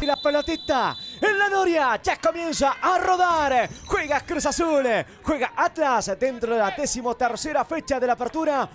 la pelotita en la noria. Ya comienza a rodar. Juega Cruz Azul. Juega Atlas dentro de la 13ª fecha de la apertura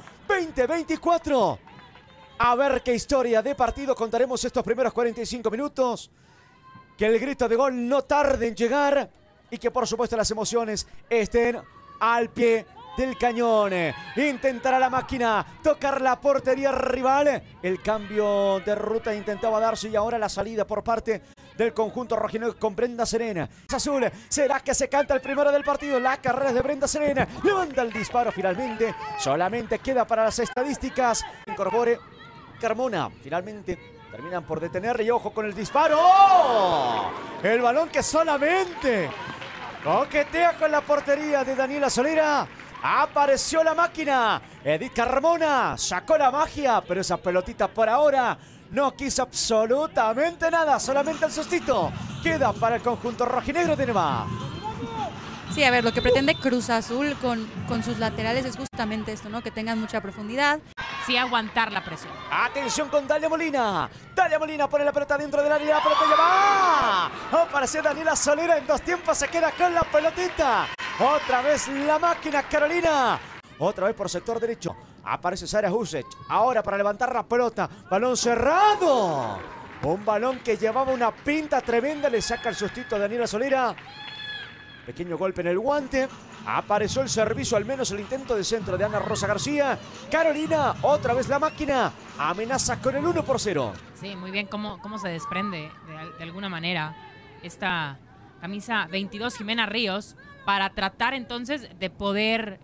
2024. A ver qué historia de partido contaremos estos primeros 45 minutos. Que el grito de gol no tarde en llegar. Y que por supuesto las emociones estén al pie del cañón. Intentará la máquina tocar la portería rival. El cambio de ruta intentaba darse y ahora la salida por parte del conjunto rojinegro con Brenda Serena. Azul, será que se canta el primero del partido. La carrera es de Brenda Serena. Levanta el disparo finalmente. Solamente queda para las estadísticas. Incorpore Carmona. Finalmente terminan por detenerle y ojo con el disparo. ¡Oh! El balón que solamente coquetea con la portería de Daniela Solera. Apareció la máquina. Edith Carmona sacó la magia, pero esa pelotita por ahora no quiso absolutamente nada. Solamente el sustito queda para el conjunto rojinegro de Neva. Sí, a ver, lo que pretende Cruz Azul con sus laterales es justamente esto, ¿no? Que tengan mucha profundidad. Sí, aguantar la presión. Atención con Dalia Molina. Dalia Molina pone la pelota dentro del área. La pelota ya va. Apareció Daniela Solera en dos tiempos. Se queda con la pelotita. Otra vez la máquina Carolina. Otra vez por sector derecho. Aparece Sara Husic. Ahora para levantar la pelota. Balón cerrado. Un balón que llevaba una pinta tremenda. Le saca el sustito a Daniela Solera. Pequeño golpe en el guante. Apareció el servicio, al menos el intento de centro de Ana Rosa García. Carolina, otra vez la máquina. Amenaza con el 1-0. Sí, muy bien cómo se desprende de alguna manera esta camisa 22 Jimena Ríos para tratar entonces de poder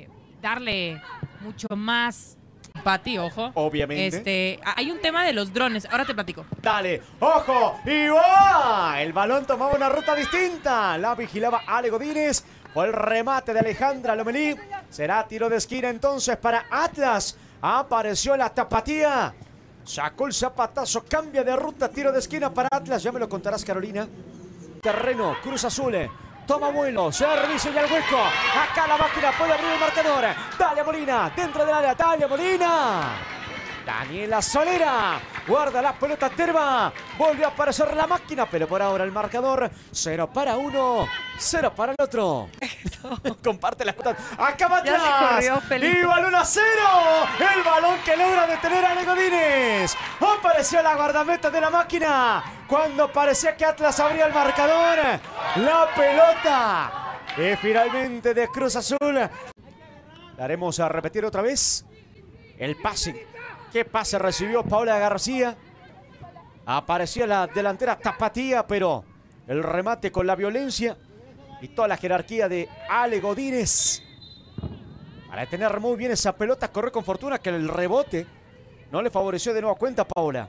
darle mucho más. Pati, ojo. Obviamente. Hay un tema de los drones, ahora te platico. Dale, ojo, y va. El balón tomaba una ruta distinta. La vigilaba Ale Godínez. Fue el remate de Alejandra Lomelí. Será tiro de esquina entonces para Atlas. Apareció la tapatía. Sacó el zapatazo, cambia de ruta, tiro de esquina para Atlas. Ya me lo contarás, Carolina. Terreno, Cruz Azul. Toma vuelo, servicio y al hueco. Acá la máquina puede abrir el marcador. Dalia Molina, dentro del área, Dalia Molina. Daniela Solera, guarda la pelota Terva. Volvió a aparecer la máquina, pero por ahora el marcador 0 para uno, 0 para el otro. Comparte la pelota. Acaba atrás. Y balón a 0. El balón que logra detener a Ale Godínez. Apareció la guardameta de la máquina. Cuando parecía que Atlas abría el marcador. La pelota. Y finalmente de Cruz Azul. Daremos a repetir otra vez el pase. ¿Qué pase recibió Paola García? Apareció la delantera tapatía, pero el remate con la violencia y toda la jerarquía de Ale Godínez. Para detener muy bien esa pelota, corrió con fortuna que el rebote no le favoreció de nueva cuenta a Paola.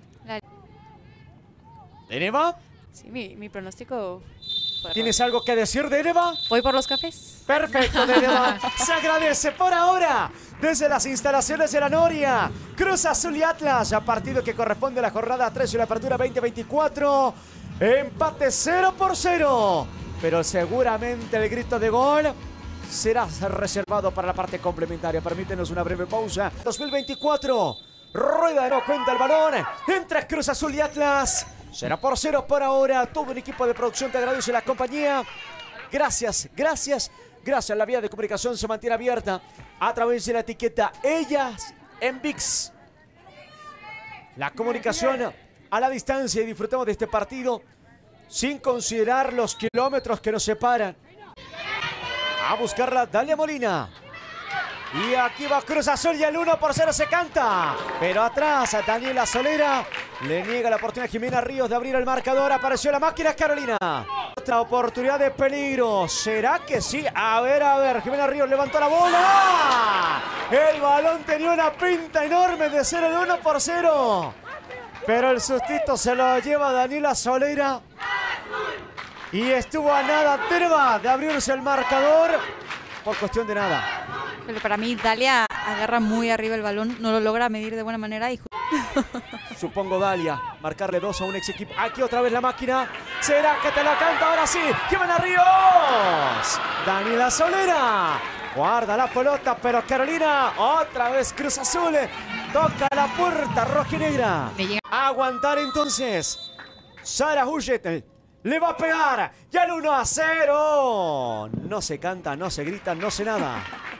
¿De Neva? Sí, mi pronóstico. ¿Tienes algo que decir de Neva? Voy por los cafés. Perfecto, de Neva. Se agradece por ahora desde las instalaciones de la Noria. Cruz Azul y Atlas, a partido que corresponde a la jornada 3 y la apertura 2024. Empate 0-0. Pero seguramente el grito de gol será reservado para la parte complementaria. Permítenos una breve pausa. 2024. Rueda no cuenta el balón entre Cruz Azul y Atlas. 0-0 por ahora. Todo un equipo de producción te agradece la compañía. Gracias, gracias. Gracias, la vía de comunicación se mantiene abierta a través de la etiqueta Ellas en ViX. La comunicación a la distancia y disfrutamos de este partido sin considerar los kilómetros que nos separan. A buscarla Dalia Molina. Y aquí va Cruz Azul y el 1-0 se canta. Pero atrás a Daniela Solera. Le niega la oportunidad a Jimena Ríos de abrir el marcador. Apareció la máquina Carolina. Otra oportunidad de peligro. ¿Será que sí? A ver. Jimena Ríos levantó la bola. El balón tenía una pinta enorme de ser el 1-0. Pero el sustito se lo lleva Daniela Solera. Y estuvo a nada Terva de abrirse el marcador. Por cuestión de nada. Pero para mí Dalia agarra muy arriba el balón, no lo logra medir de buena manera y supongo Dalia, marcarle 2 a un ex equipo. Aquí otra vez la máquina. ¿Será que te la canta ahora sí? Jimena Ríos. Daniela Solera. Guarda la pelota, pero Carolina. Otra vez Cruz Azul. Toca la puerta rojinegra. Aguantar entonces. Sara Hullet le va a pegar. Ya el 1-0. No se canta, no se grita, no se nada.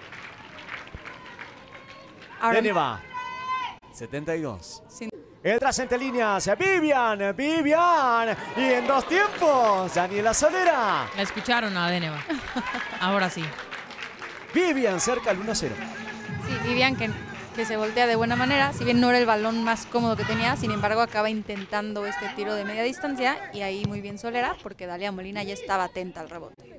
Ahora, Deneva. 72. sin- El tras entre líneas. Vivian. Y en 2 tiempos. Daniela Solera. La escucharon a Deneva. Ahora sí. Vivian cerca al 1-0. sí, Vivian que se voltea de buena manera, si bien no era el balón más cómodo que tenía, sin embargo acaba intentando este tiro de media distancia y ahí muy bien Solera porque Dalia Molina ya estaba atenta al rebote.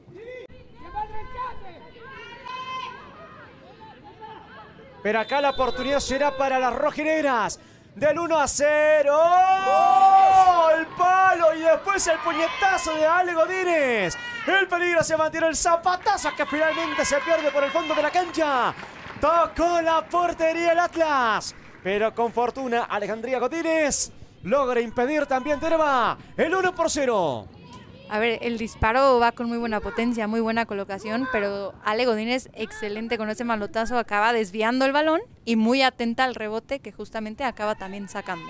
Pero acá la oportunidad será para las rojinegras. Del 1-0. ¡Oh! El palo y después el puñetazo de Ale Godínez. El peligro se mantiene. El zapatazo que finalmente se pierde por el fondo de la cancha. Tocó la portería el Atlas. Pero con fortuna Alejandría Godínez logra impedir también Deneva el 1-0. A ver, el disparo va con muy buena potencia, muy buena colocación, pero Ale Godínez, excelente con ese manotazo, acaba desviando el balón y muy atenta al rebote que justamente acaba también sacando.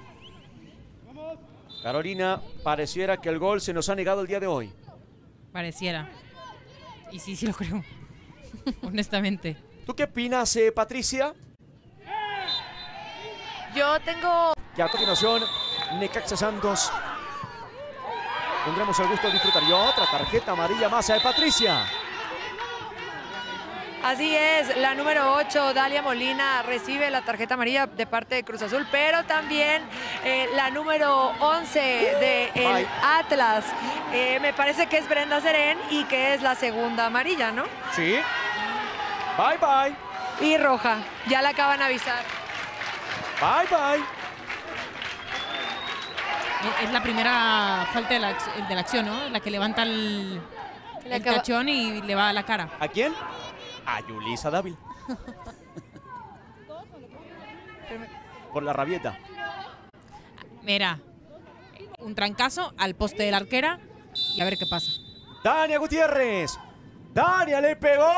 Carolina, pareciera que el gol se nos ha negado el día de hoy. Pareciera. Y sí, sí lo creo. Honestamente. ¿Tú qué opinas, Patricia? Yo tengo... Que a continuación, Necaxa Santos. Tendremos el gusto de disfrutar. Y otra tarjeta amarilla más de Patricia. Así es, la número 8, Dalia Molina, recibe la tarjeta amarilla de parte de Cruz Azul, pero también la número 11 de el Atlas. Me parece que es Brenda Serén y que es la segunda amarilla, ¿no? Sí. Bye, bye. Y roja, ya la acaban de avisar. Bye, bye. Es la primera falta de la acción, ¿no? La que levanta el tachón y le va a la cara. ¿A quién? A Yulisa Dávila. Por la rabieta. Mira, un trancazo al poste de la arquera y a ver qué pasa. Dania Gutiérrez. Dania le pegó.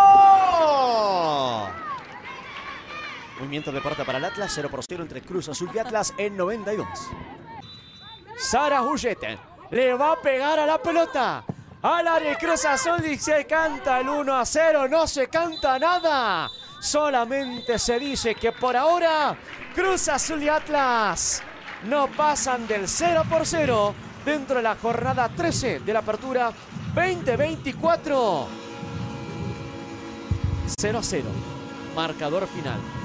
Movimiento de puerta para el Atlas. 0-0 entre Cruz Azul y Atlas en 92. Sara Hullet le va a pegar a la pelota. Al área Cruz Azul y se canta el 1-0. No se canta nada. Solamente se dice que por ahora Cruz Azul y Atlas no pasan del 0-0 dentro de la jornada 13 de la apertura 2024. 0-0. Marcador final.